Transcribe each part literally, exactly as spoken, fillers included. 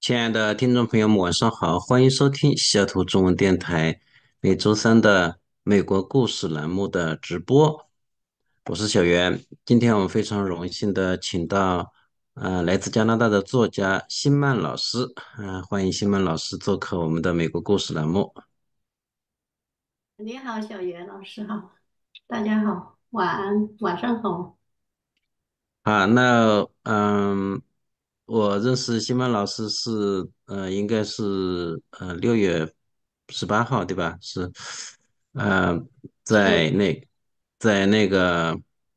亲爱的听众朋友们，晚上好，欢迎收听西雅图中文电台每周三的美国故事栏目的直播。我是小袁，今天我们非常荣幸的请到呃来自加拿大的作家辛曼老师，嗯、欢迎辛曼老师做客我们的美国故事栏目。 你好，小袁老师好，大家好，晚安，晚上好。 啊，那嗯，我认识辛曼老师是呃，应该是呃六月十八号对吧？是呃， 是， 在那在那个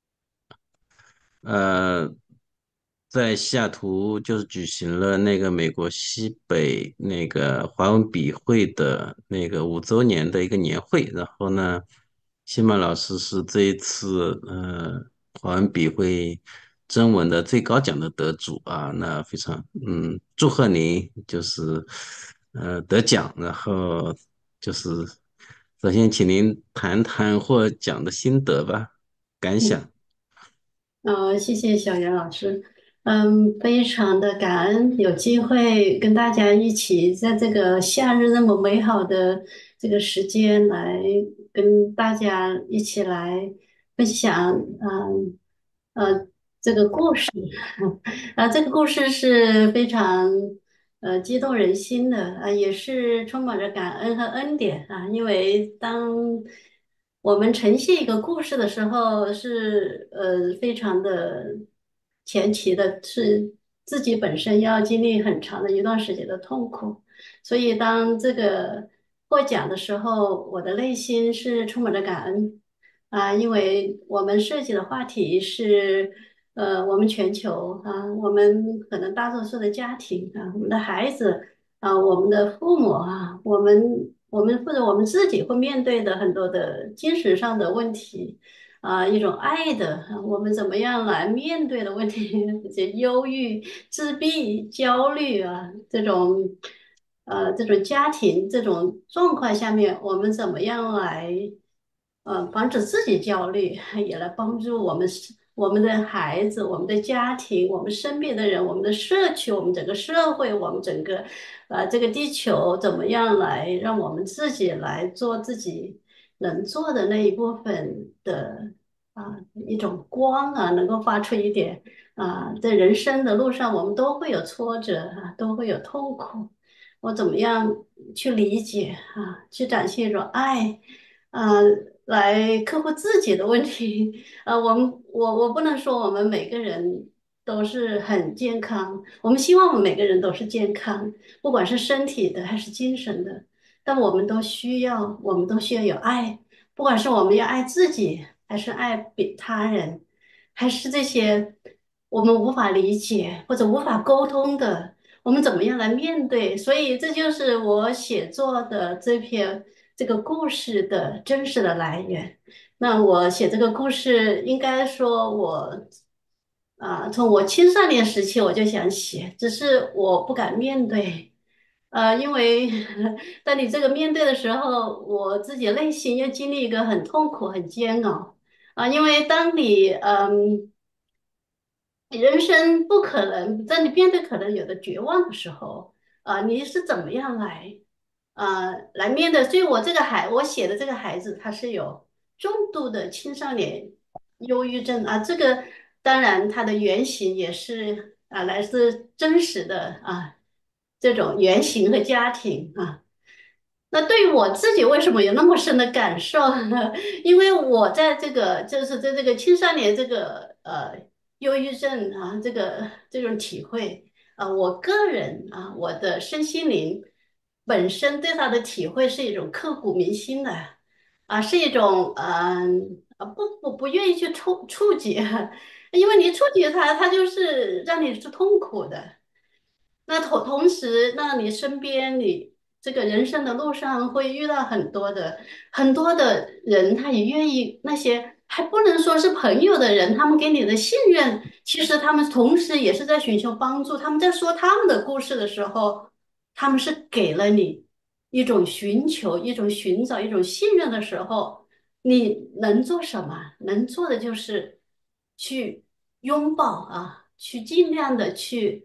呃，在西雅图就是举行了那个美国西北那个华文笔会的那个五周年的一个年会，然后呢，辛曼老师是这一次呃华文笔会征文的最高奖的得主啊，那非常嗯祝贺您就是呃得奖，然后就是首先请您谈谈获奖的心得吧，感嗯， 想。 呃，谢谢小袁老师，嗯，非常的感恩有机会跟大家一起在这个夏日那么美好的这个时间来跟大家一起来分享，嗯，呃，这个故事，啊，这个故事是非常呃激动人心的啊，也是充满着感恩和恩典啊，因为当我们呈现一个故事的时候，是呃非常的前期的，是自己本身要经历很长的一段时间的痛苦，所以当这个获奖的时候，我的内心是充满着感恩。啊，因为我们涉及的话题是，呃，我们全球啊，我们可能大多数的家庭啊，我们的孩子啊，我们的父母啊，我们我们或者我们自己会面对的很多的精神上的问题啊，一种爱的，啊我们怎么样来面对的问题，这些忧郁、自闭、焦虑啊，这种呃这种家庭这种状况下面，我们怎么样来？呃，防止自己焦虑，也来帮助我们我们的孩子、我们的家庭、我们身边的人、我们的社区、我们整个社会、我们整个呃这个地球，怎么样来让我们自己来做自己能做的那一部分的啊、一种光啊，能够发出一点啊、在人生的路上，我们都会有挫折啊，都会有痛苦。我怎么样去理解啊，去展现一种爱？啊，来克服自己的问题。呃，我们我我不能说我们每个人都是很健康，我们希望我们每个人都是健康，不管是身体的还是精神的。但我们都需要，我们都需要有爱，不管是我们要爱自己，还是爱别他人，还是这些我们无法理解或者无法沟通的，我们怎么样来面对？所以这就是我写作的这篇这个故事的真实的来源。那我写这个故事，应该说我啊、从我青少年时期我就想写，只是我不敢面对。呃，因为当你这个面对的时候，我自己内心又经历一个很痛苦、很煎熬啊、因为当你嗯。人生不可能，在你面对可能有的绝望的时候，啊、你是怎么样来，呃，来面对？所以我这个孩，我写的这个孩子，他是有重度的青少年忧郁症啊，这个当然他的原型也是啊，来自真实的啊这种原型和家庭啊。那对于我自己为什么有那么深的感受呢？因为我在这个就是在这个青少年这个呃忧郁症啊这个这种体会啊，我个人啊我的身心灵本身对他的体会是一种刻骨铭心的啊，是一种嗯啊不不不愿意去触触及，因为你触及它，它就是让你是痛苦的。那同同时，那你身边你这个人生的路上会遇到很多的很多的人，他也愿意那些还不能说是朋友的人，他们给你的信任，其实他们同时也是在寻求帮助。他们在说他们的故事的时候，他们是给了你一种寻求、一种寻找、一种信任的时候，你能做什么？能做的就是去拥抱啊，去尽量的去。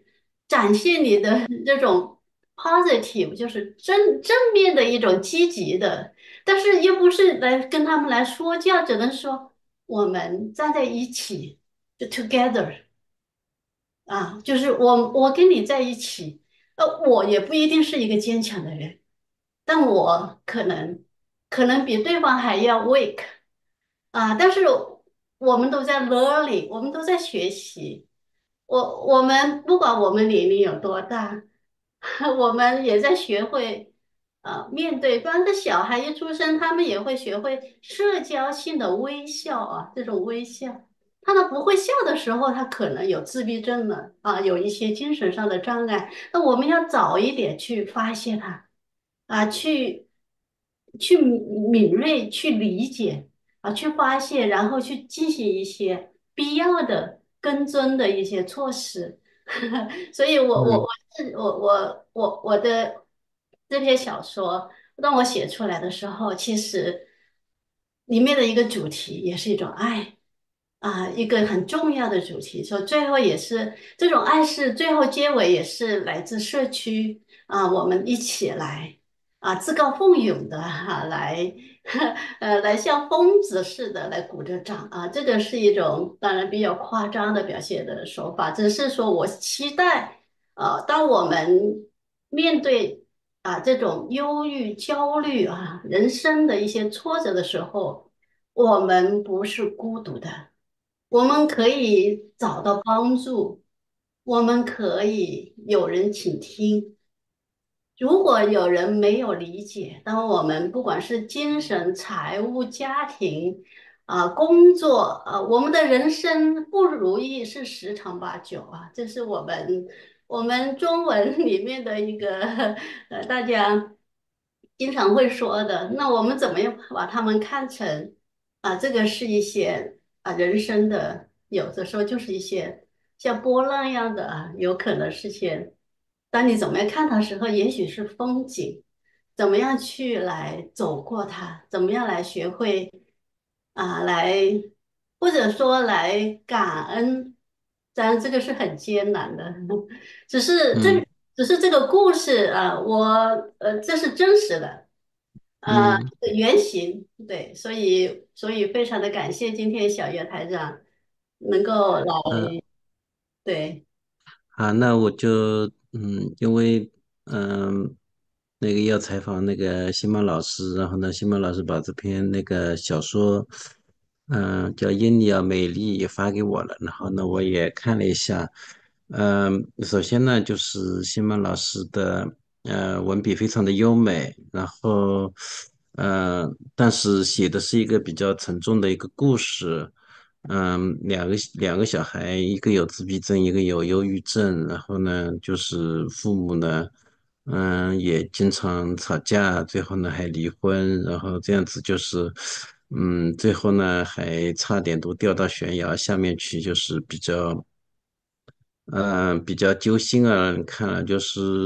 展现你的这种 positive，就是正正面的一种积极的，但是又不是来跟他们来说教，只能说我们站在一起，就 together 啊，就是我我跟你在一起，呃，我也不一定是一个坚强的人，但我可能可能比对方还要 weak 啊，但是我们都在 learning，我们都在学习。我我们不管我们年龄有多大，我们也在学会呃面对。光是小孩一出生，他们也会学会社交性的微笑啊，这种微笑。他呢不会笑的时候，他可能有自闭症了啊，有一些精神上的障碍。那我们要早一点去发现他。啊，去去敏锐，去理解啊，去发现，然后去进行一些必要的跟踪的一些措施。所以我我我嗯是我我我我的这篇小说，当我写出来的时候，其实里面的一个主题也是一种爱。啊，一个很重要的主题，说最后也是这种爱是最后结尾也是来自社区啊，我们一起来啊，自告奋勇的哈、来呃来像疯子似的来鼓着掌啊，这个是一种当然比较夸张的表现的手法，只是说我期待呃，当我们面对啊这种忧郁、焦虑啊人生的一些挫折的时候，我们不是孤独的。我们可以找到帮助，我们可以有人倾听。如果有人没有理解，当我们不管是精神、财务、家庭啊、工作啊，我们的人生不如意是十常八九啊，这是我们我们中文里面的一个呃，大家经常会说的。那我们怎么样把他们看成啊？这个是一些啊人生的，有的时候就是一些像波浪一样的啊，有可能是些。当你怎么样看它的时候，也许是风景，怎么样去来走过它，怎么样来学会啊，来或者说来感恩，当然这个是很艰难的，只是嗯这只是这个故事啊，我呃这是真实的，呃嗯原型，对，所以所以非常的感谢今天小岳台长能够来， 嗯。 对， 啊，那我就嗯，因为嗯，那个要采访那个辛曼老师，然后呢，辛曼老师把这篇那个小说，嗯，叫《印尼尔美丽》也发给我了，然后呢，我也看了一下，嗯，首先呢，就是辛曼老师的呃文笔非常的优美，然后呃，但是写的是一个比较沉重的一个故事。嗯，两个两个小孩，一个有自闭症，一个有忧郁症。然后呢，就是父母呢，嗯，也经常吵架，最后呢还离婚，然后这样子就是，嗯，最后呢还差点都掉到悬崖下面去，就是比较嗯，比较揪心啊，让人看了就是，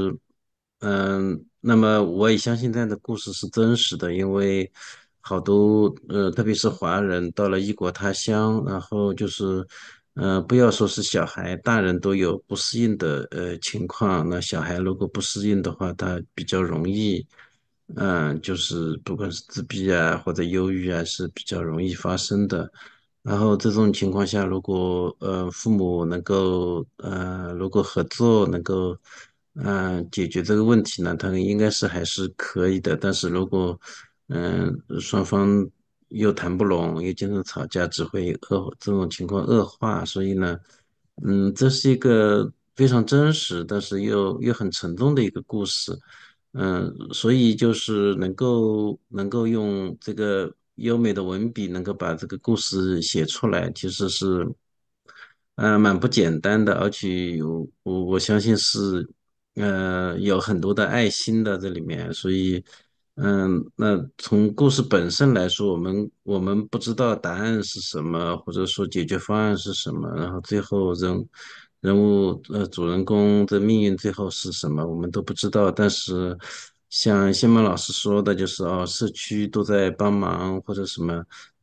嗯，那么我也相信这样的故事是真实的，因为好多呃，特别是华人到了异国他乡，然后就是，呃，不要说是小孩，大人都有不适应的呃情况。那小孩如果不适应的话，他比较容易，嗯，就是不管是自闭啊或者忧郁啊，是比较容易发生的。然后这种情况下，如果呃父母能够呃如果合作能够嗯、呃解决这个问题呢，他们应该是还是可以的。但是如果嗯、呃双方又谈不拢，又经常吵架，只会恶这种情况恶化。所以呢，嗯，这是一个非常真实，但是又又很沉重的一个故事。嗯，所以就是能够能够用这个优美的文笔，能够把这个故事写出来，其实是，呃，蛮不简单的，而且有我我相信是，呃，有很多的爱心的这里面，所以，嗯，那从故事本身来说，我们我们不知道答案是什么，或者说解决方案是什么，然后最后人人物呃主人公的命运最后是什么，我们都不知道。但是像谢曼老师说的，就是哦，社区都在帮忙或者什么，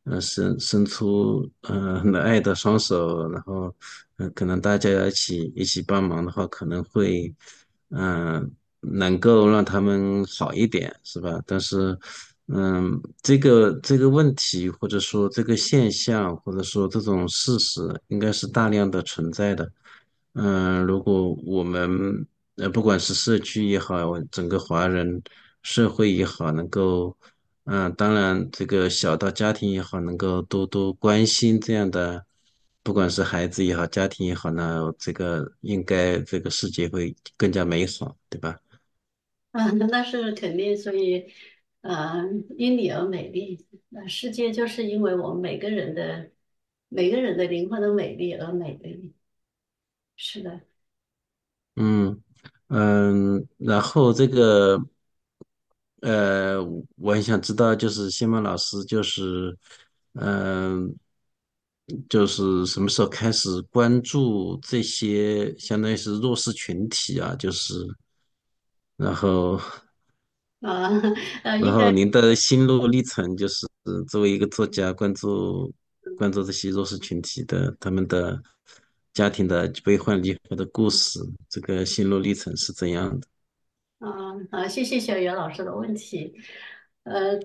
呃伸伸出呃很爱的双手，然后呃可能大家一起一起帮忙的话，可能会嗯、呃能够让他们好一点，是吧？但是嗯，这个这个问题或者说这个现象或者说这种事实，应该是大量的存在的。嗯，如果我们呃，不管是社区也好，整个华人社会也好，能够，嗯，当然这个小到家庭也好，能够多多关心这样的，不管是孩子也好，家庭也好呢，这个应该这个世界会更加美好，对吧？ 啊，那是肯定，所以，呃，因你而美丽。那世界就是因为我们每个人的每个人的灵魂的美丽而美丽。是的。 嗯嗯，然后这个。呃，我很想知道，就是西蒙老师，就是，嗯、就是什么时候开始关注这些，相当于是弱势群体啊，就是，然后， 啊，呃， 然应该。 后您的心路历程，就是作为一个作家，关注关注这些弱势群体的他们的家庭的悲欢离合的故事，这个心路历程是怎样的？ 啊啊，谢谢小袁老师的问题。呃，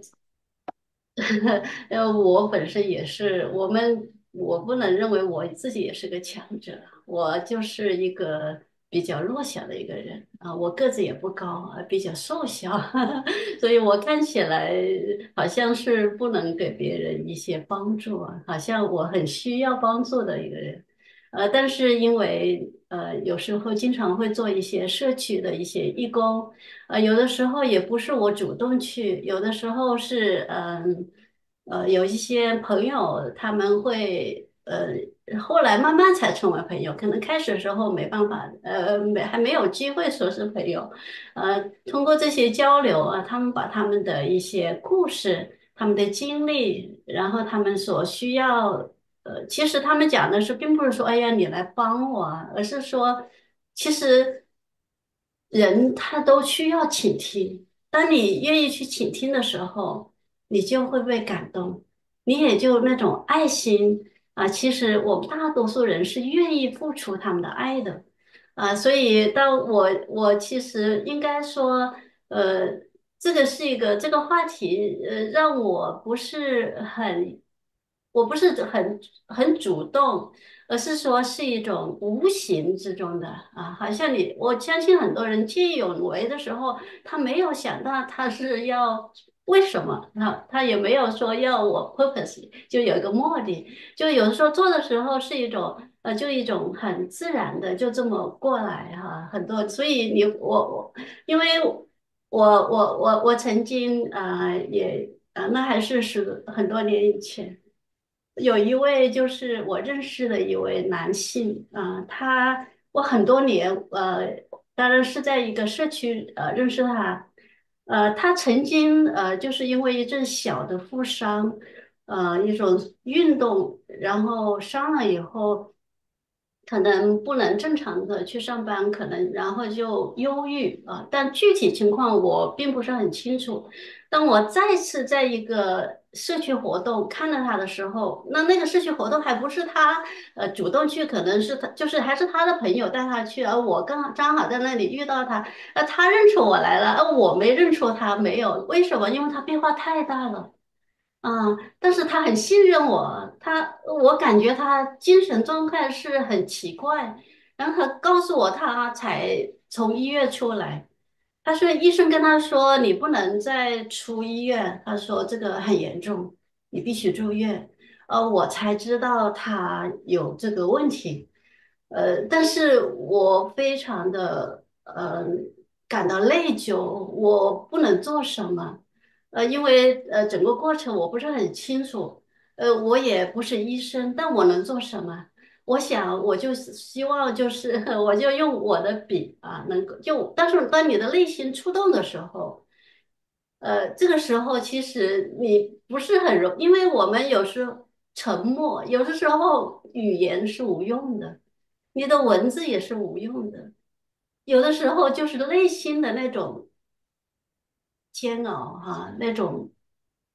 呃，我本身也是，我们我不能认为我自己也是个强者，我就是一个比较弱小的一个人啊，我个子也不高啊，比较瘦小，所以我看起来好像是不能给别人一些帮助啊，好像我很需要帮助的一个人。呃，但是因为呃有时候经常会做一些社区的一些义工。呃，有的时候也不是我主动去，有的时候是嗯呃有一些朋友他们会呃后来慢慢才成为朋友，可能开始的时候没办法，呃没还没有机会说是朋友。呃通过这些交流啊，他们把他们的一些故事、他们的经历，然后他们所需要。呃，其实他们讲的是，并不是说，哎呀，你来帮我啊，而是说，其实人他都需要倾听。当你愿意去倾听的时候，你就会被感动，你也就那种爱心啊。其实我们大多数人是愿意付出他们的爱的啊，所以当我我其实应该说，呃，这个是一个这个话题，呃，让我不是很，我不是很很主动。而是说是一种无形之中的啊，好像你，我相信很多人见义勇为的时候，他没有想到他是要为什么，他他也没有说要我 purpose，就有一个目的，就有的时候做的时候是一种呃，就一种很自然的就这么过来哈、很多，所以你我我，因为我我我我曾经啊、呃也啊、呃那还是是很多年以前。有一位就是我认识的一位男性啊、他我很多年呃，当然是在一个社区呃认识他。呃，他曾经呃就是因为一阵小的负伤，呃一种运动，然后伤了以后，可能不能正常的去上班，可能然后就忧郁啊、但具体情况我并不是很清楚。当我再次在一个社区活动看到他的时候，那那个社区活动还不是他呃主动去，可能是他就是还是他的朋友带他去，而我刚刚好在那里遇到他，呃，他认出我来了，而我没认出他，没有，为什么？因为他变化太大了。啊，但是他很信任我，他我感觉他精神状态是很奇怪，然后他告诉我他才从医院出来。他说医生跟他说你不能再出医院，他说这个很严重，你必须住院。呃，我才知道他有这个问题。呃，但是我非常的呃感到内疚，我不能做什么。呃，因为呃整个过程我不是很清楚，呃，我也不是医生，但我能做什么？我想，我就是希望，就是我就用我的笔啊，能够就，但是当你的内心触动的时候，呃，这个时候其实你不是很容，因为我们有时候沉默，有的时候语言是无用的，你的文字也是无用的，有的时候就是内心的那种煎熬哈，那种。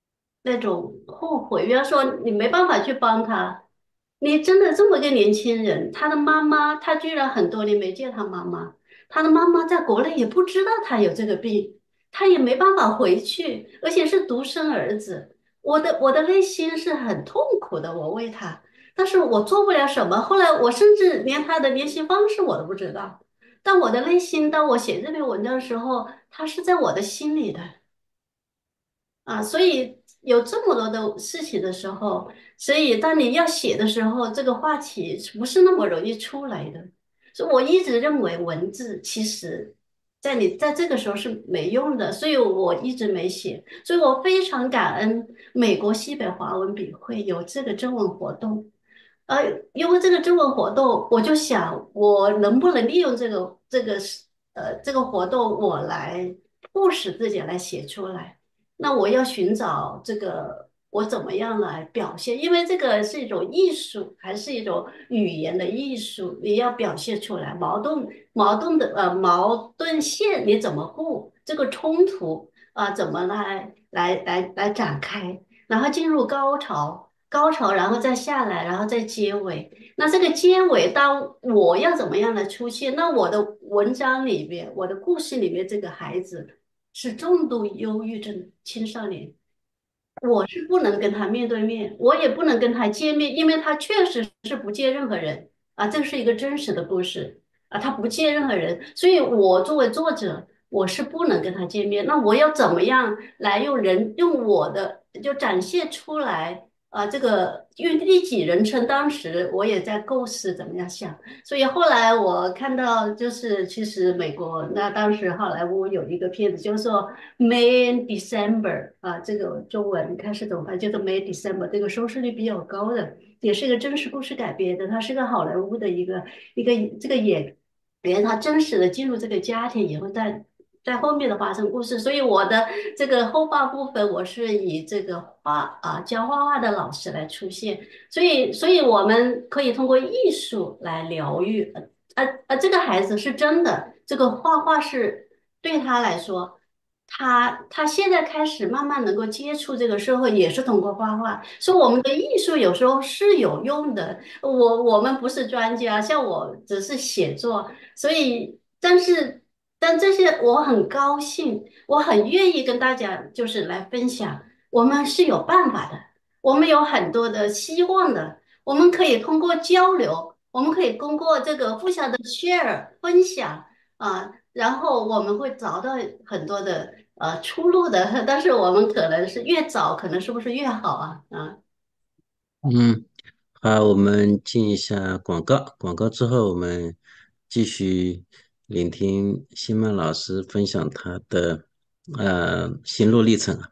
那种后悔。比方说，你没办法去帮他，你真的这么个年轻人，他的妈妈，他居然很多年没见他妈妈，他的妈妈在国内也不知道他有这个病，他也没办法回去，而且是独生儿子。我的我的内心是很痛苦的，我为他，但是我做不了什么。后来我甚至连他的联系方式我都不知道，但我的内心，当我写这篇文章的时候，他是在我的心里的。啊，所以有这么多的事情的时候，所以当你要写的时候，这个话题不是那么容易出来的。所以我一直认为文字其实，在你在这个时候是没用的，所以我一直没写。所以我非常感恩美国西北华文笔会有这个征文活动。呃，因为这个征文活动，我就想我能不能利用这个这个呃这个活动，我来迫使自己来写出来。那我要寻找这个我怎么样来表现，因为这个是一种艺术，还是一种语言的艺术，你要表现出来矛盾矛盾的呃矛盾线你怎么布，这个冲突啊、怎么来来来来展开，然后进入高潮，高潮然后再下来，然后再结尾。那这个结尾，当我要怎么样来出现？那我的文章里边，我的故事里面，这个孩子是重度忧郁症青少年，我是不能跟他面对面，我也不能跟他见面，因为他确实是不见任何人啊，这是一个真实的故事啊，他不见任何人，所以我作为作者，我是不能跟他见面。那我要怎么样来用人用我的就展现出来啊？这个因为第几人称，当时我也在构思怎么样想。所以后来我看到，就是其实美国那当时好莱坞有一个片子，就是说《May in December》啊，这个中文看是怎么翻，叫做《May December》，这个收视率比较高的，也是一个真实故事改编的。它是个好莱坞的一个一个这个演员，他真实的进入这个家庭以后，在在后面的发生故事。所以我的这个后半部分，我是以这个画啊教画画的老师来出现。所以，所以我们可以通过艺术来疗愈。呃呃呃，这个孩子是真的，这个画画是对他来说，他他现在开始慢慢能够接触这个社会，也是通过画画。所以我们的艺术有时候是有用的。我我们不是专家，像我只是写作，所以但是但这些我很高兴，我很愿意跟大家就是来分享，我们是有办法的。我们有很多的希望的，我们可以通过交流，我们可以通过这个互相的 share 分享啊，然后我们会找到很多的呃出路的。但是我们可能是越早，可能是不是越好啊？啊。 嗯，好，我们进一下广告，广告之后我们继续聆听新曼老师分享他的呃心路历程。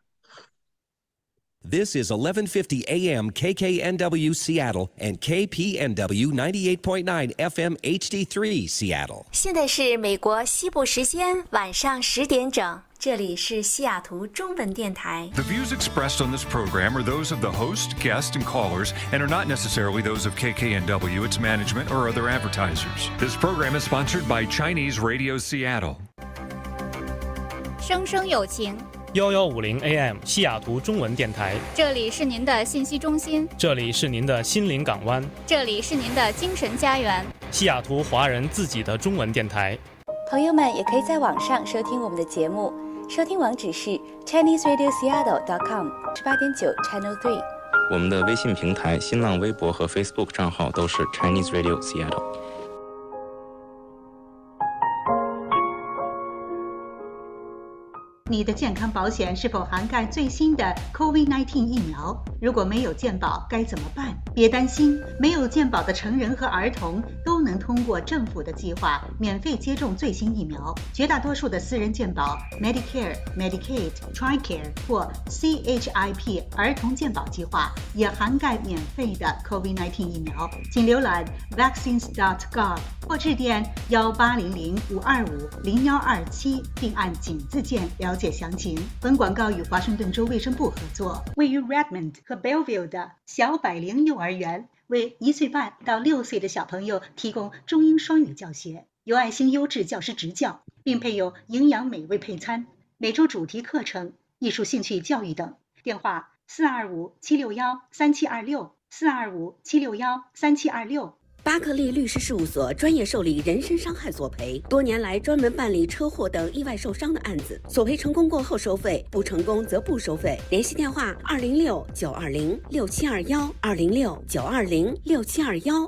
This is eleven fifty A M K K N W Seattle and K P N W ninety-eight point nine F M H D three Seattle。 现在是美国西部时间晚上十点整，这里是西雅图中文电台。 The views expressed on this program are those of the host, guests, and callers and are not necessarily those of K K N W, its management, or other advertisers. This program is sponsored by Chinese Radio Seattle. 生生有情， 幺幺五零 A M 西雅图中文电台， 这里是您的信息中心， 这里是您的心灵港湾， 这里是您的精神家园， 西雅图华人自己的中文电台。 朋友们也可以在网上收听我们的节目，收听网址是 chinese radio seattle dot com 十八点九 channel three。 我们的微信平台、新浪微博和 Facebook 账号都是 Chinese Radio Seattle。 你的健康保险是否涵盖最新的 COVID 十九 疫苗？如果没有健保该怎么办？别担心，没有健保的成人和儿童都能通过政府的计划免费接种最新疫苗。绝大多数的私人健保 Medicare、Medicaid、TRICARE 或 C H I P 儿童健保计划也涵盖免费的 COVID 十九 疫苗。请浏览 vaccines dot gov 或致电幺八零零五二五零幺二七，并按井字键了解详情。本广告与华盛顿州卫生部合作。位于 Redmond 和 Belleville 的小百灵幼儿园为一岁半到六岁的小朋友提供中英双语教学，有爱心优质教师执教，并配有营养美味配餐，每周主题课程、艺术兴趣教育等。电话四二五七六幺三七二六，四二五七六幺三七二六。 巴克利律师事务所专业受理人身伤害索赔，多年来专门办理车祸等意外受伤的案子，索赔成功过后收费，不成功则不收费。联系电话：二零六九二零六七二幺，二零六九二零六七二幺。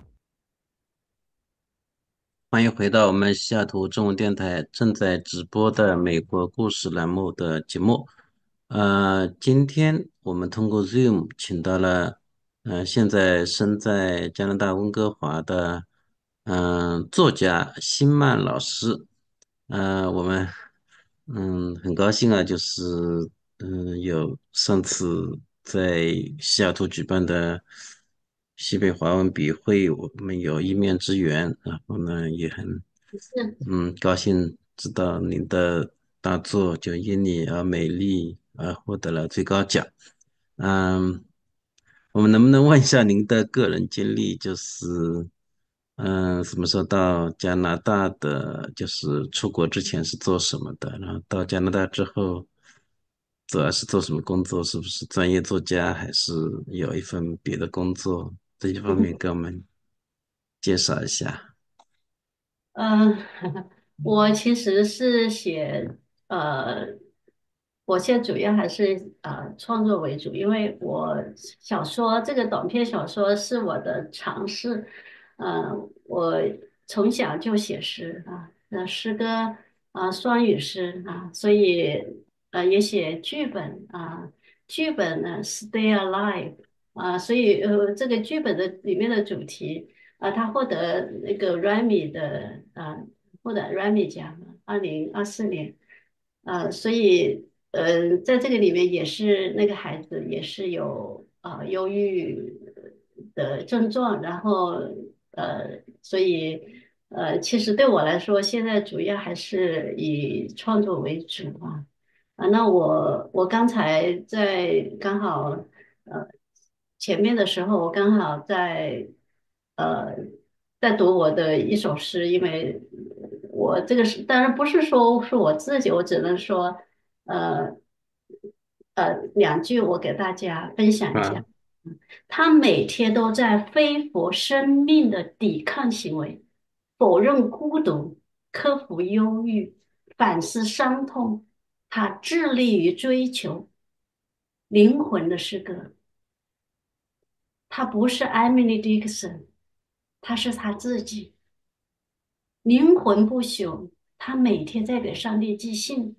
欢迎回到我们西雅图中文电台正在直播的美国故事栏目的节目。呃，今天我们通过 Zoom 请到了，呃，现在身在加拿大温哥华的，嗯、呃，作家辛曼老师。呃，我们，嗯，很高兴啊，就是，嗯，有上次在西雅图举办的西北华文笔会，我们有一面之缘，然后呢，也很， 是嗯，高兴知道您的大作就因你而美丽而获得了最高奖。嗯，我们能不能问一下您的个人经历，就是，嗯，什么时候到加拿大的？就是出国之前是做什么的？然后到加拿大之后，主要是做什么工作？是不是专业作家，还是有一份别的工作？这一方面给我们介绍一下。 嗯，我其实是写呃，我现在主要还是呃创作为主，因为我小说这个短篇小说是我的尝试。呃，我从小就写诗啊，呃，诗歌啊，双语诗啊，所以呃也写剧本啊，剧本呢，Stay Alive 啊，所以呃这个剧本的里面的主题。啊，他获得那个 Rami 的啊，获得 Rami 奖，二零二四年。啊，所以呃，在这个里面也是那个孩子也是有啊忧郁的症状，然后呃，所以呃，其实对我来说，现在主要还是以创作为主啊。啊，那我我刚才在刚好呃前面的时候，我刚好在呃在读我的一首诗，因为我这个是当然不是说是我自己，我只能说呃呃两句，我给大家分享一下。 啊， 他每天都在恢复生命的抵抗行为，否认孤独，克服忧郁，反思伤痛。他致力于追求灵魂的诗歌。他不是 Emily Dickinson，他是他自己，灵魂不朽。他每天在给上帝寄信，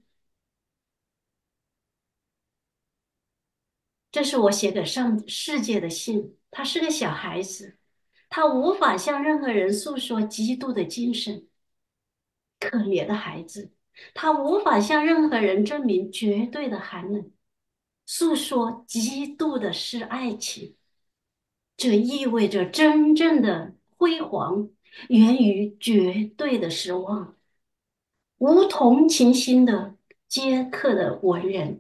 这是我写给上世界的信。他是个小孩子，他无法向任何人诉说基督的精神。可怜的孩子，他无法向任何人证明绝对的寒冷，诉说基督的是爱情。这意味着真正的辉煌源于绝对的失望。无同情心的接客的文人，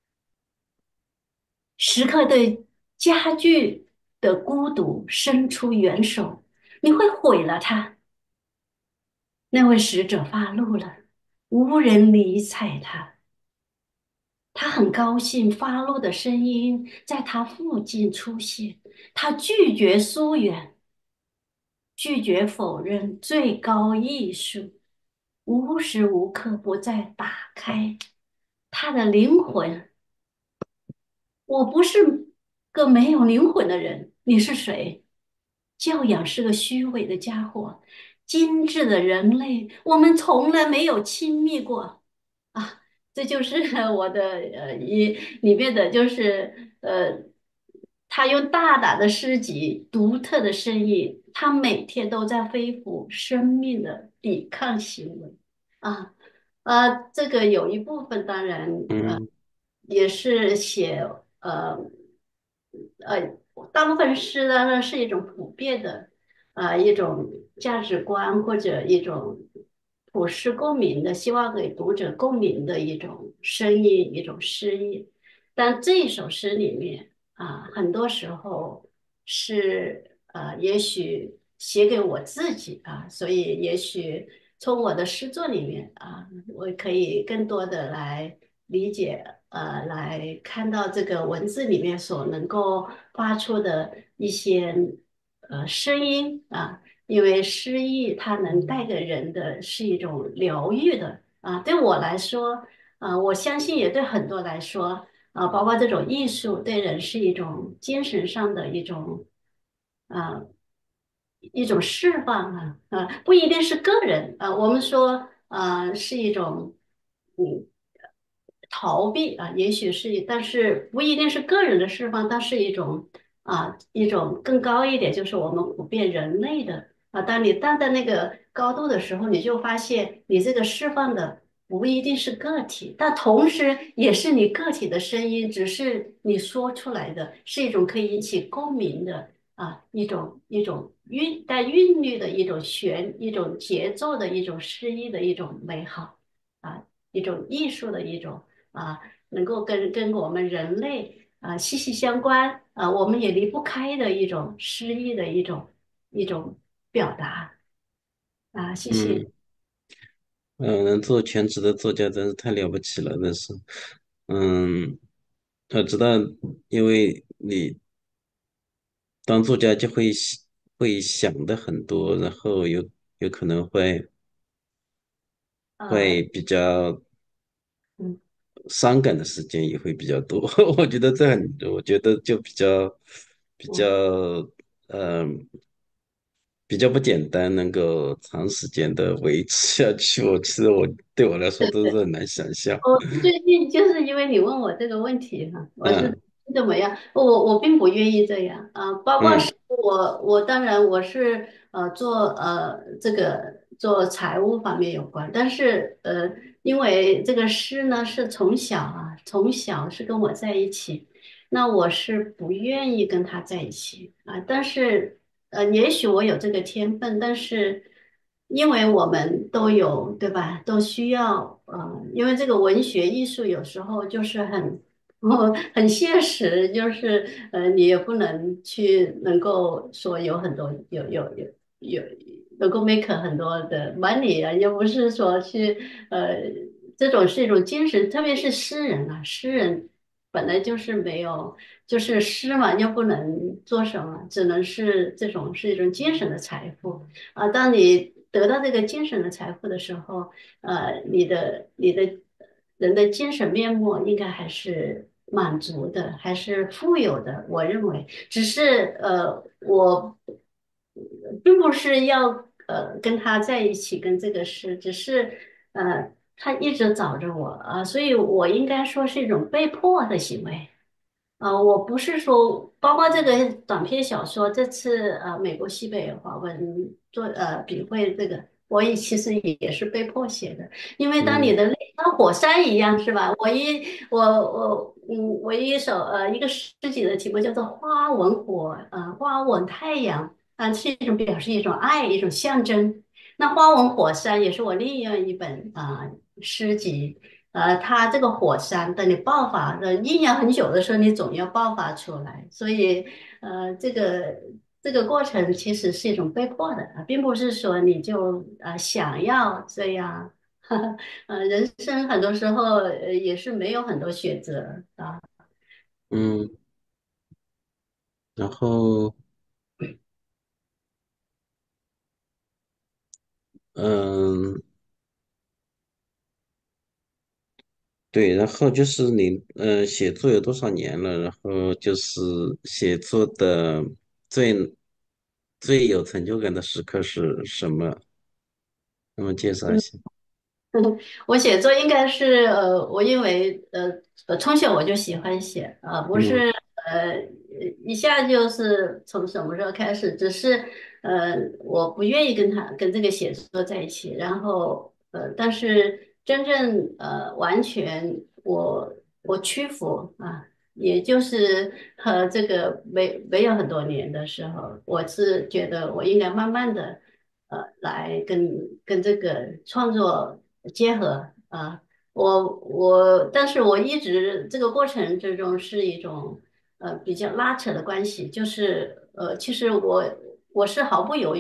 时刻对加剧的孤独伸出援手，你会毁了他。那位使者发怒了，无人理睬他。他很高兴发怒的声音在他附近出现，他拒绝疏远，拒绝否认最高艺术，无时无刻不在打开他的灵魂。我不是个没有灵魂的人，你是谁？教养是个虚伪的家伙，精致的人类，我们从来没有亲密过啊！这就是我的呃一里面的就是呃，他用大胆的诗集、独特的声音，他每天都在恢复生命的抵抗行为啊。呃，这个有一部分当然呃嗯也是写呃呃，大部分诗呢呢是一种普遍的呃一种价值观或者一种普世共鸣的，希望给读者共鸣的一种声音，一种诗意。但这一首诗里面啊，很多时候是呃，也许写给我自己啊，所以也许从我的诗作里面啊，我可以更多的来理解，呃，来看到这个文字里面所能够发出的一些呃声音啊，因为诗意它能带给人的是一种疗愈的啊，对我来说，啊，我相信也对很多来说。啊，包括这种艺术对人是一种精神上的一种啊一种释放啊啊，不一定是个人啊，我们说啊是一种嗯逃避啊，也许是，但是不一定是个人的释放，它是一种啊一种更高一点，就是我们普遍人类的啊，当你站在那个高度的时候，你就发现你这个释放的。不一定是个体，但同时也是你个体的声音，只是你说出来的是一种可以引起共鸣的啊，一种一种韵带韵律的一种旋，一种节奏的一种诗意的一种美好啊，一种艺术的一种啊，能够跟跟我们人类啊息息相关啊，我们也离不开的一种诗意的一种一种表达啊，谢谢。 嗯嗯，能做全职的作家真是太了不起了，真是。嗯，我知道，因为你当作家就会想会想的很多，然后有有可能会呃会比较嗯。 伤感的时间也会比较多。我觉得这很，我觉得就比较比较， 嗯嗯、比较不简单，能够长时间的维持下去。我其实我对我来说都是很难想象。 我最近就是因为你问我这个问题哈，我是嗯怎么样？我我并不愿意这样啊，包括嗯是我我当然我是呃做呃这个做财务方面有关，但是呃因为这个诗呢是从小啊从小是跟我在一起，那我是不愿意跟他在一起啊，但是呃也许我有这个天分，但是。因为我们都有，对吧？都需要，呃，因为这个文学艺术有时候就是很，很现实，就是呃，你也不能去能够说有很多有有有有能够 make 很多的 money 啊，也不是说去呃，这种是一种精神，特别是诗人啊，诗人本来就是没有，就是诗嘛，又不能做什么，只能是这种是一种精神的财富。啊，当你得到这个精神的财富的时候，呃，你的你的人的精神面目应该还是满足的，还是富有的。我认为，只是呃，我并不是要呃跟他在一起，跟这个事，只是呃他一直找着我啊，所以我应该说是一种被迫的行为。呃，我不是说，包括这个短篇小说，这次呃美国西北华文做呃笔会这个，我也其实也是被迫写的，因为当你嗯的泪像火山一样，是吧？我一我我嗯，我一首呃一个诗集的题目叫做《花吻火》，呃，花吻太阳，啊、是一种表示一种爱，一种象征。那《花吻火山》也是我另外一本啊、诗集。呃，它这个火山等你爆发的酝酿很久的时候，你总要爆发出来，所以呃，这个这个过程其实是一种被迫的，啊并不是说你就呃想要这样，呃，人生很多时候呃也是没有很多选择啊。 嗯，然后嗯。对，然后就是你，呃，写作有多少年了？然后就是写作的最最有成就感的时刻是什么？那么介绍一下。 我写作应该是呃，我因为呃呃从小我就喜欢写啊、不嗯是呃一下就是从什么时候开始，只是呃我不愿意跟他跟这个写作在一起，然后呃但是真正呃完全我我屈服啊，也就是和这个没没有很多年的时候，我是觉得我应该慢慢的。呃，来跟跟这个创作结合啊。我我，但是我一直这个过程之中是一种呃比较拉扯的关系，就是呃，其实我我是毫不犹豫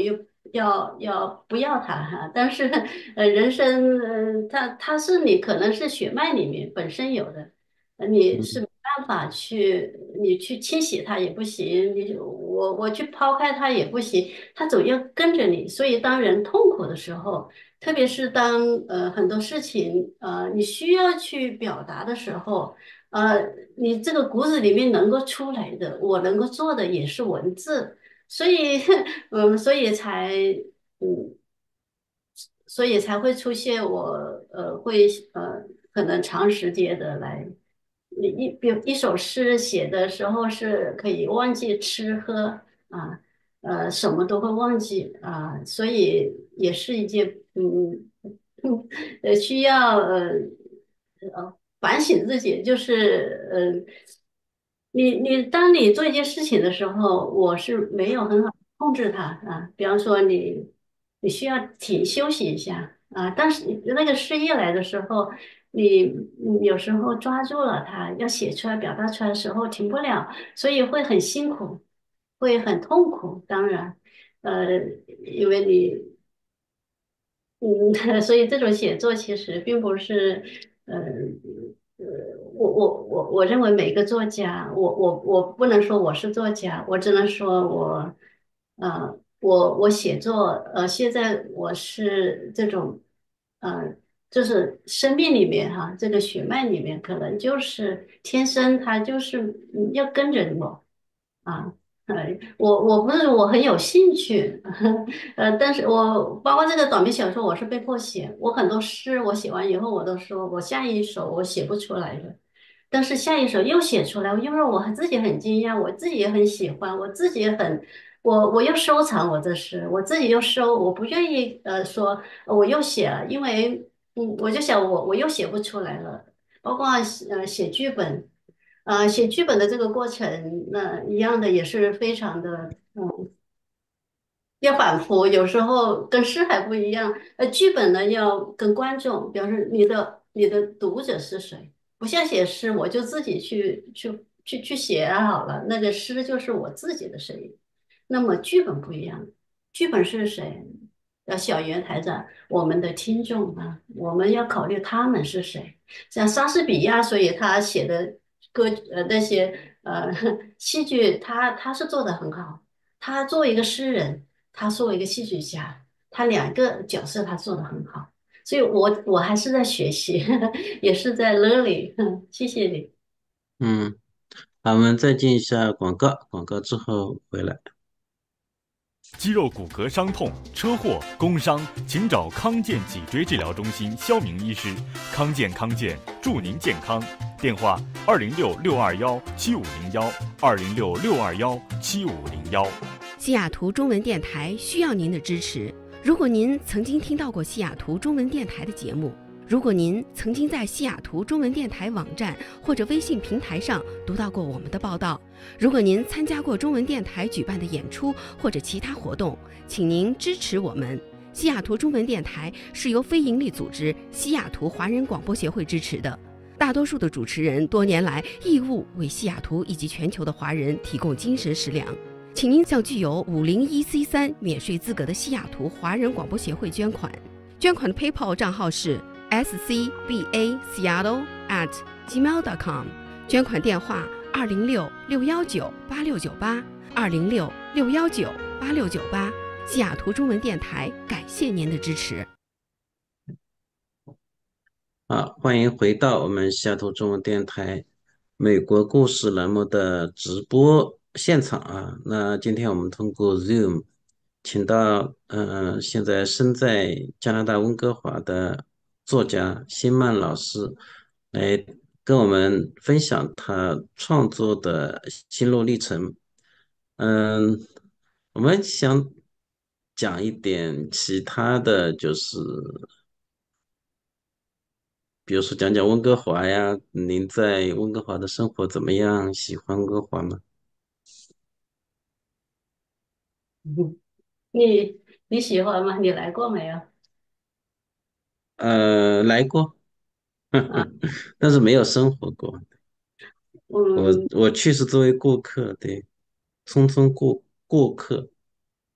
要要不要它哈，但是呃，人参呃，它它是你可能是血脉里面本身有的，呃你是没办法去你去清洗它也不行，你就我我去抛开它也不行，它总要跟着你。所以当人痛苦的时候，特别是当呃很多事情呃你需要去表达的时候，呃，你这个骨子里面能够出来的，我能够做的也是文字。所以，嗯，所以才，嗯，所以才会出现我，呃，会，呃，可能长时间的来，一一比如一首诗写的时候是可以忘记吃喝啊，呃，什么都会忘记啊，所以也是一件，嗯，呃，需要，呃，呃，反省自己，就是，呃。你你当你做一件事情的时候，我是没有很好控制它啊。比方说你你需要停休息一下啊，但是你那个失业来的时候，你你有时候抓住了它，要写出来、表达出来的时候停不了，所以会很辛苦，会很痛苦。当然，呃，因为你嗯，所以这种写作其实并不是，呃呃，我我我我认为每个作家，我我我不能说我是作家，我只能说我，呃，我我写作，呃，现在我是这种，呃，就是生命里面哈，这个血脉里面可能就是天生它就是嗯要跟着我。啊，呃，我我不是我很有兴趣，呃，但是我包括这个短篇小说，我是被迫写，我很多诗我写完以后，我都说我下一首我写不出来的，但是下一首又写出来，因为我自己很惊讶，我自己也很喜欢，我自己也很，我我又收藏我的诗，我自己又收，我不愿意呃说呃我又写了，因为嗯，我就想我我又写不出来了，包括呃写剧本。呃，写剧本的这个过程，那一样的也是非常的，嗯，要反复，有时候跟诗还不一样。呃，剧本呢要跟观众，表示你的你的读者是谁，不像写诗，我就自己去去去去写好了，那个诗就是我自己的声音。那么剧本不一样，剧本是谁？要小圆台长，我们的听众啊，我们要考虑他们是谁。像莎士比亚，所以他写的歌呃那些呃戏剧，他他是做的很好。他作为一个诗人，他作为一个戏剧家，他两个角色他做的很好。所以我我还是在学习，也是在 learning。谢谢你。 嗯，好，我们再进一下广告，广告之后回来。 肌肉骨骼伤痛、车祸、工伤，请找康健脊椎治疗中心肖明医师。康健康健，祝您健康。电话：二零六六二幺七五零幺，二零六六二幺七五零幺。 西雅图中文电台需要您的支持。如果您曾经听到过西雅图中文电台的节目，如果您曾经在西雅图中文电台网站或者微信平台上读到过我们的报道，如果您参加过中文电台举办的演出或者其他活动，请您支持我们。西雅图中文电台是由非营利组织西雅图华人广播协会支持的，大多数的主持人多年来义务为西雅图以及全球的华人提供精神食粮。请您向具有五零一 C 三免税资格的西雅图华人广播协会捐款，捐款的 PayPal 账号是 s c b a seattle at gmail dot com， 捐款电话二零六六幺九八六九八，二零六六幺九八六九八。西雅图中文电台感谢您的支持。 好，欢迎回到我们西雅图中文电台美国故事栏目的直播现场啊。那今天我们通过 Zoom 请到呃现在身在加拿大温哥华的作家辛曼老师来跟我们分享他创作的心路历程。嗯，我们想讲一点其他的就是。比如说讲讲温哥华呀，您在温哥华的生活怎么样？喜欢温哥华吗？ 嗯你你喜欢吗？你来过没有？ 呃，来过， 啊， 但是没有生活过。我嗯， 我去是作为顾客，对，匆匆过过客。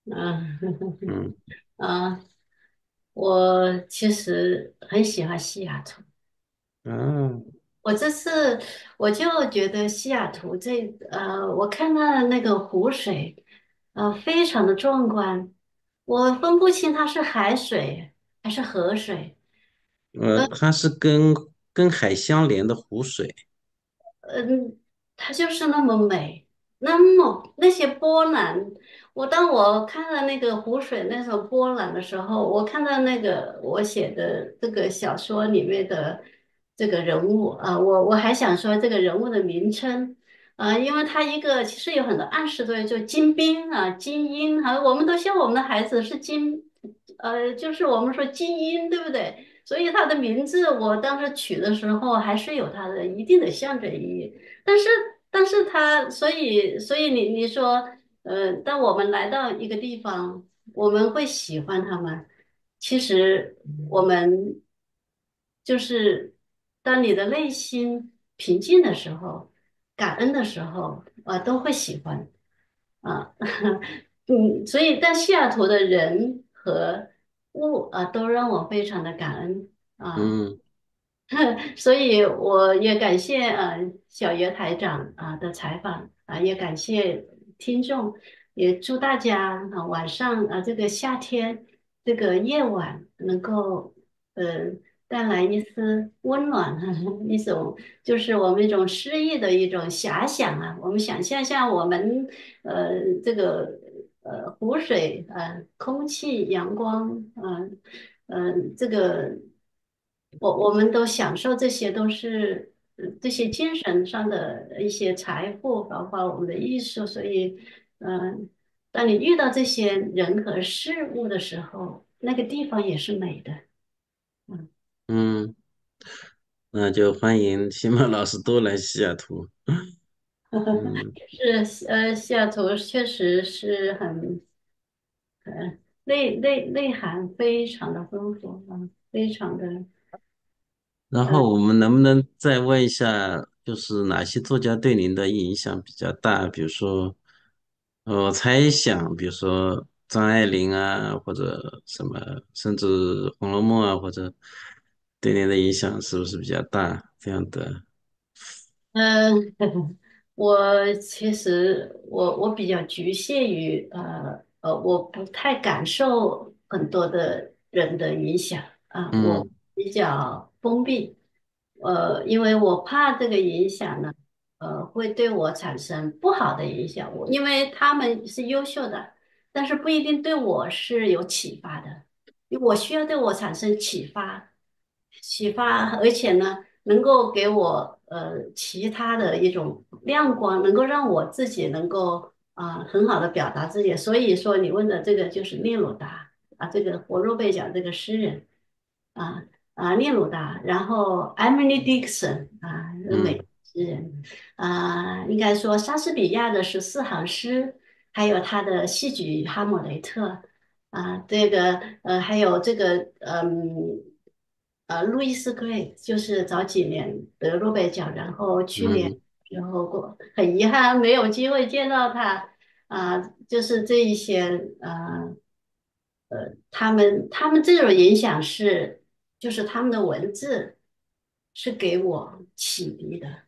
嗯嗯啊，我其实很喜欢西雅图。 嗯我这次我就觉得西雅图这呃，我看到的那个湖水，呃，非常的壮观，我分不清它是海水还是河水。 呃，它是跟跟海相连的湖水。 嗯，它就是那么美，那么那些波澜。我当我看到那个湖水那种波澜的时候，我看到那个我写的这个小说里面的这个人物啊，我我还想说这个人物的名称啊，因为他一个其实有很多暗示对，就金兵啊、精英啊，我们都笑我们的孩子是金，呃，就是我们说精英，对不对？所以他的名字我当时取的时候还是有它的一定的象征意义，但是但是他所以所以你你说，呃，当我们来到一个地方，我们会喜欢他们。其实我们就是当你的内心平静的时候，感恩的时候，啊、都会喜欢。啊，嗯，所以在西雅图的人和物啊，都让我非常的感恩啊。 嗯。 所以我也感谢呃小叶台长啊的采访啊，也感谢听众，也祝大家啊晚上啊这个夏天这个夜晚能够呃带来一丝温暖，一种就是我们一种诗意的一种遐想啊，我们想象一下我们呃这个呃湖水呃空气阳光嗯嗯、呃这个。我我们都享受这些，都是呃这些精神上的一些财富，包括我们的艺术。所以，嗯、当你遇到这些人和事物的时候，那个地方也是美的。嗯， 嗯，那就欢迎西马老师多来西雅图。嗯， 是呃，西雅图确实是很呃内内内涵非常的丰富啊，非常的。 然后我们能不能再问一下，就是哪些作家对您的影响比较大？比如说，呃我猜想，比如说张爱玲啊，或者什么，甚至《红楼梦》啊，或者对您的影响是不是比较大？这样的。 嗯，我其实我我比较局限于呃呃，我不太感受很多的人的影响啊，我嗯比较封闭，呃，因为我怕这个影响呢，呃，会对我产生不好的影响。我因为他们是优秀的，但是不一定对我是有启发的，因为我需要对我产生启发，启发，而且呢。能够给我呃其他的一种亮光，能够让我自己能够啊、很好的表达自己。所以说你问的这个就是聂鲁达啊，这个活诺贝奖这个诗人啊啊聂鲁达，然后 Emily Dickinson 啊，美嗯国诗人啊，应该说莎士比亚的十四行诗，还有他的戏剧《哈姆雷特》。啊，这个呃，还有这个嗯呃，路易斯·グレイ就是早几年得诺贝尔奖，然后去年嗯然后过，很遗憾没有机会见到他啊、就是这一些呃呃，他们他们这种影响是，就是他们的文字是给我启迪的。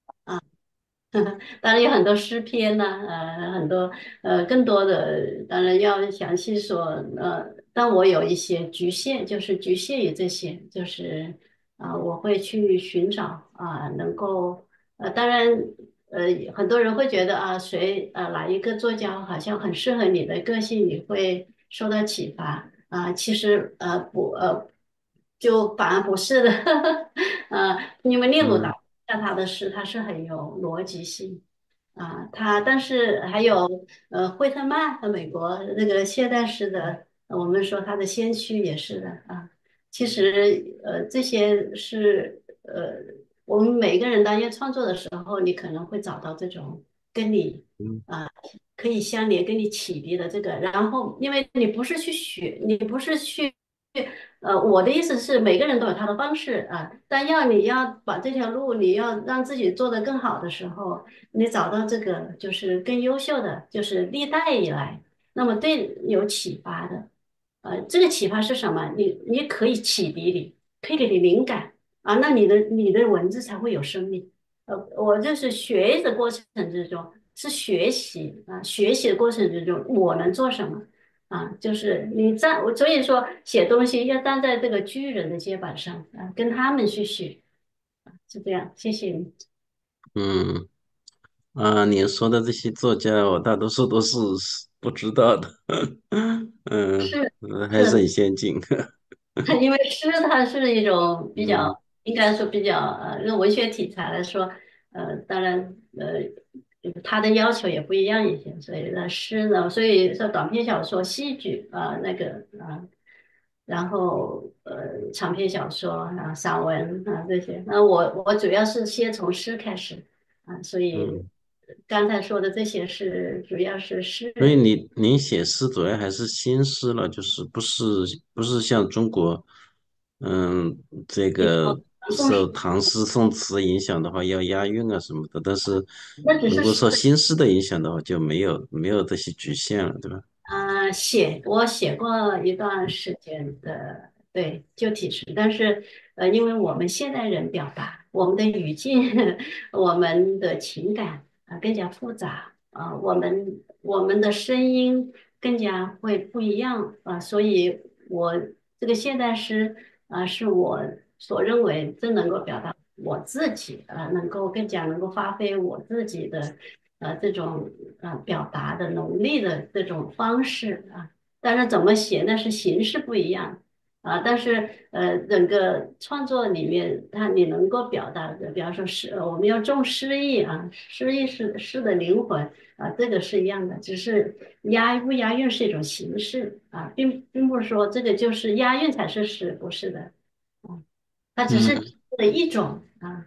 当然有很多诗篇呢，呃，很多呃更多的，当然要详细说，呃，但我有一些局限，就是局限于这些，就是啊、我会去寻找啊、能够呃，当然呃，很多人会觉得啊，谁呃哪一个作家好像很适合你的个性，你会受到启发啊、其实呃不呃，就反而不是的，呃，因为聂鲁达。 嗯像他的诗，他是很有逻辑性啊，他但是还有呃惠特曼和美国那个现代诗的，我们说他的先驱也是的啊。其实呃这些是呃我们每个人当要创作的时候，你可能会找到这种跟你嗯啊可以相连、跟你启迪的这个，然后因为你不是去学，你不是去。呃，我的意思是，每个人都有他的方式啊，但要你要把这条路，你要让自己做得更好的时候，你找到这个就是更优秀的，就是历代以来， 那么对有启发的。呃，这个启发是什么？你你可以启迪你，可以给你灵感啊，那你的你的文字才会有生命。呃，我就是学的过程之中是学习啊，学习的过程之中我能做什么啊？就是你站，我所以说写东西要站在这个巨人的肩膀上啊，跟他们去学，是这样。谢谢你。 嗯。啊，您说的这些作家，我大多数都是不知道的。嗯， 是呃还是是， 很先进。 因为诗它是一种比嗯较，应该说比较呃，用文学题材来说，呃，当然呃，它的要求也不一样一些，所以呢，诗呢，所以说短篇小说、戏剧啊、那个啊、然后呃，长篇小说啊、散文啊这些，那我我主要是先从诗开始啊，所以嗯， 刚才说的这些是主要是诗所以人。 你您写诗主要还是新诗了，就是不是不是像中国，嗯，这个宋诗， 受唐诗宋词影响的话要押韵啊什么的，但是那只是诗。 如果受新诗的影响的话，就没有没有这些局限了，对吧？ 啊，写我写过一段时间的，对，就体诗，但是呃，因为我们现代人表达我们的语境，我们的情感啊更加复杂啊，我们我们的声音更加会不一样啊，所以我这个现代诗啊，是我所认为最能够表达我自己啊，能够更加能够发挥我自己的。呃这种呃表达的能力的这种方式啊，但是怎么写那是形式不一样啊，但是呃整个创作里面，它你能够表达的，比方说诗，呃我们要重诗意啊，诗意是诗的灵魂啊，这个是一样的，只是押不押韵是一种形式啊，并并不是说这个就是押韵才是诗，不是的，啊，它只是嗯， 的一种啊。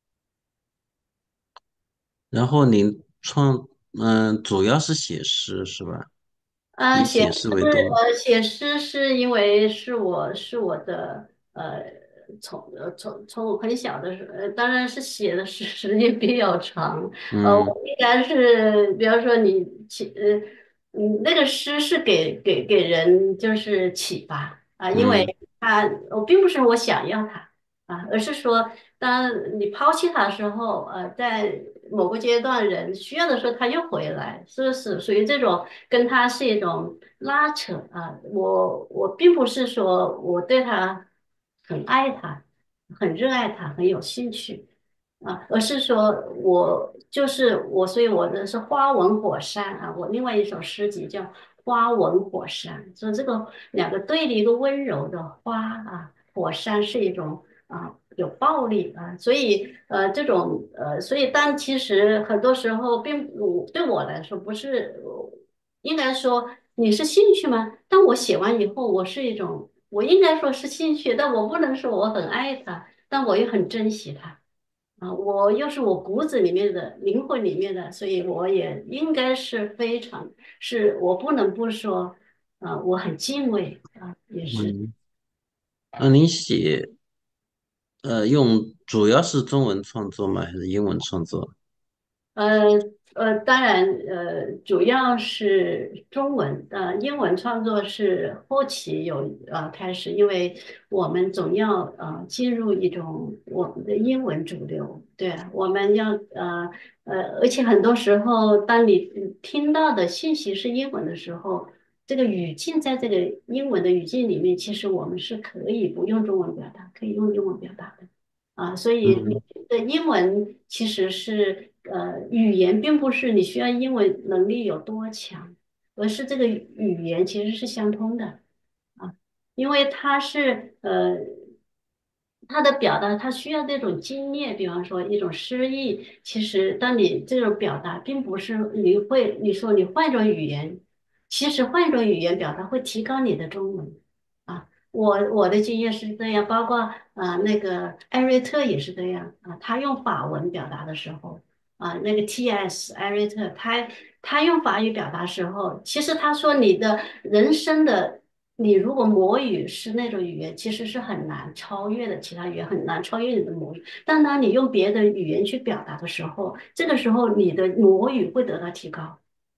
然后您创，嗯，主要是写诗是吧？ 啊，写诗， 以写诗为多。 呃，写诗是因为是我是我的呃，从呃从从我很小的时候，呃，当然是写的时时间比较长，呃， 嗯我应该是，比方说你启呃，嗯，那个诗是给给给人就是启发啊，因嗯为它我并不是我想要它啊，而是说当你抛弃它的时候，呃，在某个阶段人需要的时候，他又回来，是是属于这种跟他是一种拉扯啊。我我并不是说我对他很爱他，很热爱他，很有兴趣啊，而是说我就是我，所以我的是花纹火山啊。我另外一首诗集叫《花纹火山》，所以这个两个对立，一个温柔的花啊，火山是一种。啊，有暴力啊，所以呃，这种呃，所以但其实很多时候并不对我来说不是，应该说你是兴趣吗？当我写完以后，我是一种，我应该说是兴趣，但我不能说我很爱它，但我也很珍惜它啊，我又是我骨子里面的灵魂里面的，所以我也应该是非常，是我不能不说，啊，我很敬畏啊，也是。 嗯，那您写呃用主要是中文创作吗？还是英文创作？ 呃呃，当然，呃，主要是中文，呃，英文创作是后期有呃开始，因为我们总要呃进入一种我们的英文主流，对，我们要呃呃，而且很多时候，当你嗯听到的信息是英文的时候，这个语境在这个英文的语境里面，其实我们是可以不用中文表达，可以用英文表达的。啊，所以你嗯的英文其实是呃，语言并不是你需要英文能力有多强，而是这个语言其实是相通的啊，因为它是呃，它的表达它需要这种经验，比方说一种诗意，其实当你这种表达并不是你会你说你换一种语言，其实换一种语言表达会提高你的中文。啊。我我的经验是这样，包括啊、呃那个艾瑞特也是这样啊，他用法文表达的时候啊，那个 T S 艾瑞特，他他用法语表达时候，其实他说你的人生的，你如果母语是那种语言，其实是很难超越的，其他语言很难超越你的母语。但当你用别的语言去表达的时候，这个时候你的母语会得到提高。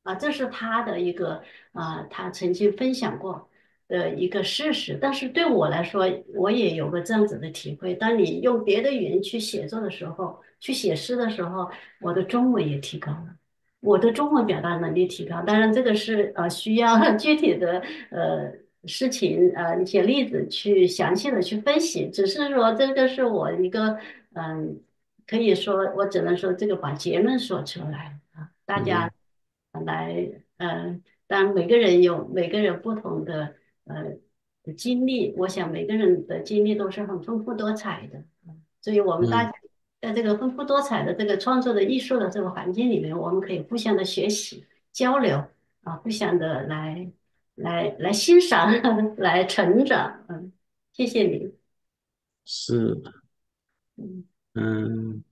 啊，这是他的一个啊，他曾经分享过的一个事实。但是对我来说，我也有个这样子的体会：当你用别的语言去写作的时候，去写诗的时候，我的中文也提高了。我的中文表达能力提高，当然这个是呃需要具体的呃事情呃一些例子去详细的去分析，只是说这个是我一个嗯、可以说我只能说这个把结论说出来啊，大家嗯来呃，当然每个人有每个人不同的呃经历，我想每个人的经历都是很丰富多彩的，所以我们大嗯， 家。在这个丰富多彩的这个创作的艺术的这个环境里面，我们可以互相的学习、交流啊，互相的来来来欣赏、来成长。嗯，谢谢你。 是， 嗯嗯，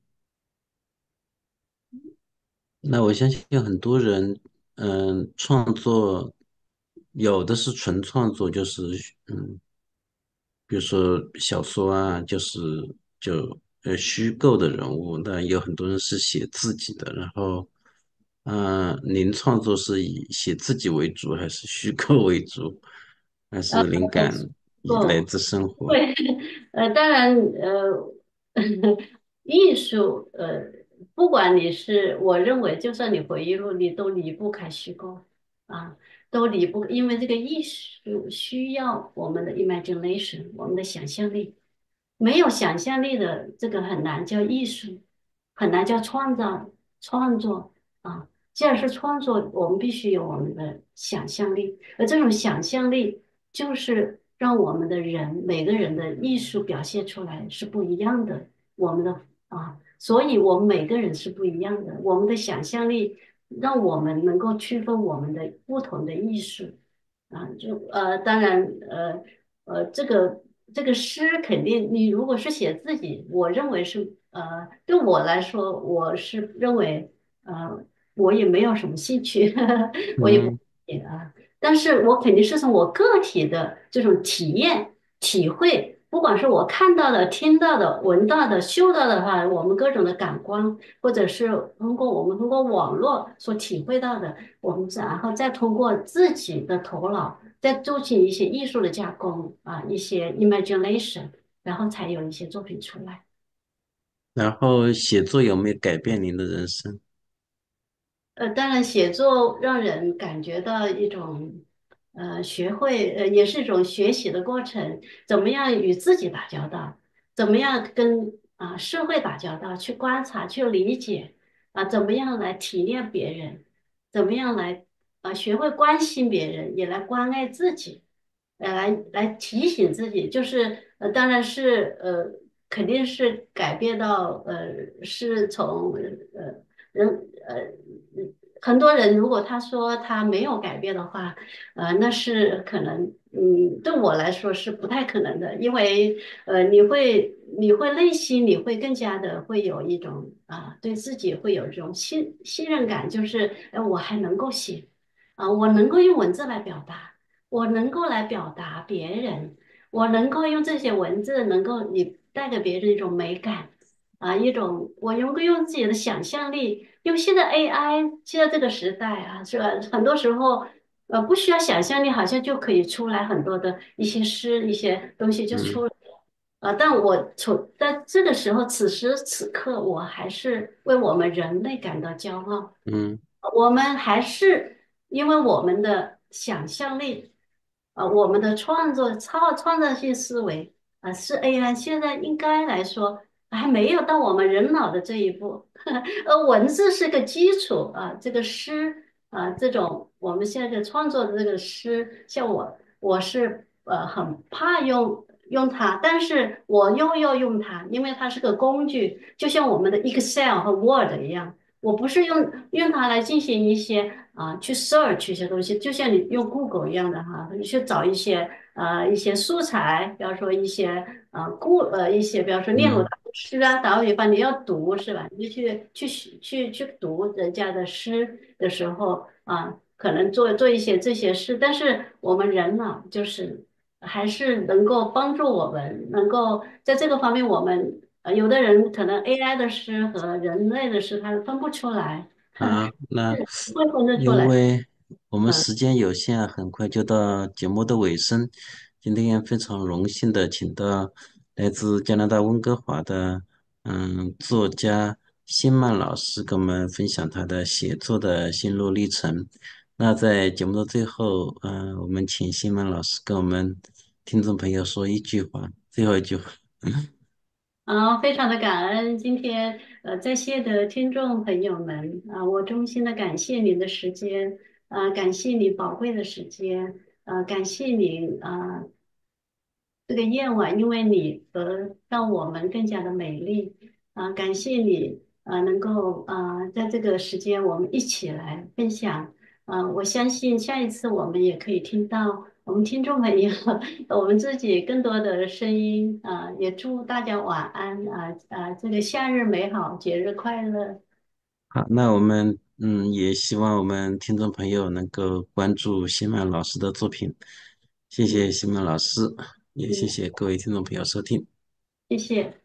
那我相信很多人，嗯，创作有的是纯创作，就是嗯。比如说小说啊，就是就呃虚构的人物，但有很多人是写自己的。然后，嗯、您创作是以写自己为主，还是虚构为主，还呃， 是灵感以来做自生活？ 对，呃，当然，呃，艺术，呃，不管你是，我认为，就算你回忆录，你都离不开虚构啊，都离不，因为这个艺术需要我们的 imagination，我们的想象力。没有想象力的这个很难叫艺术，很难叫创造创作啊。既然是创作，我们必须有我们的想象力，而这种想象力就是让我们的人每个人的艺术表现出来是不一样的。我们的啊，所以我们每个人是不一样的。我们的想象力让我们能够区分我们的不同的艺术啊，就呃，当然呃。呃，这个这个诗肯定，你如果是写自己，我认为是呃，对我来说，我是认为呃，我也没有什么兴趣，我也不嗯写啊。但是我肯定是从我个体的这种体验、体会，不管是我看到的、听到的、闻到的、嗅到的话，我们各种的感官，或者是通过我们通过网络所体会到的，我们然后再通过自己的头脑。再做进一些艺术的加工啊，一些 imagination，然后才有一些作品出来。 然后写作有没有改变您的人生？ 呃，当然，写作让人感觉到一种呃学会，呃，也是一种学习的过程。怎么样与自己打交道？怎么样跟啊、社会打交道？去观察，去理解啊、怎么样来体谅别人？怎么样来啊、学会关心别人，也来关爱自己。呃，来来提醒自己，就是呃，当然是呃，肯定是改变到呃，是从呃人呃很多人如果他说他没有改变的话，呃，那是可能嗯，对我来说是不太可能的，因为呃，你会你会内心你会更加的会有一种啊、对自己会有这种信信任感，就是哎，我还能够写啊、我能够用文字来表达。我能够来表达别人，我能够用这些文字，能够你带给别人一种美感啊，一种我能够用自己的想象力，用现在 A I，现在这个时代啊，是吧？很多时候呃不需要想象力，好像就可以出来很多的一些诗，一些东西就出嗯来了啊。但我从在这个时候，此时此刻，我还是为我们人类感到骄傲。 嗯我们还是因为我们的想象力，啊、我们的创作创创造性思维啊、是 A I 现在应该来说还没有到我们人脑的这一步，而文字是个基础啊、这个诗啊、这种我们现在的创作的这个诗，像我我是呃很怕用用它，但是我又要用它，因为它是个工具，就像我们的 Excel 和 Word 一样。我不是用用它来进行一些啊、去 search 一些东西，就像你用 Google 一样的哈，你去找一些呃一些素材，比方说一些呃故呃一些，比方说聂鲁达嗯的诗啊，打个比方，你要读是吧？你就去去去去读人家的诗的时候啊、可能做做一些这些事，但是我们人呢，就是还是能够帮助我们，能够在这个方面我们。呃，有的人可能 A I 的诗和人类的诗他分不出来啊，那会分得出来。 因为我们嗯。 时间有限，很快就到节目的尾声。今天非常荣幸的请到来自加拿大温哥华的嗯作家辛曼老师，跟我们分享他的写作的心路历程。那在节目的最后，嗯、我们请辛曼老师跟我们听众朋友说一句话，最后一句话。 啊，非常的感恩今天呃在线的听众朋友们啊，我衷心的感谢您的时间，啊，感谢你宝贵的时间，呃，感谢你啊这个夜晚因为你而让我们更加的美丽，啊，感谢你啊能够啊在这个时间我们一起来分享，啊，我相信下一次我们也可以听到我们听众朋友我们自己更多的声音啊，也祝大家晚安啊啊，这个夏日美好，节日快乐。 好，那我们嗯也希望我们听众朋友能够关注辛曼老师的作品，谢谢嗯辛曼老师，也谢嗯， 谢各位听众朋友收听。 谢谢。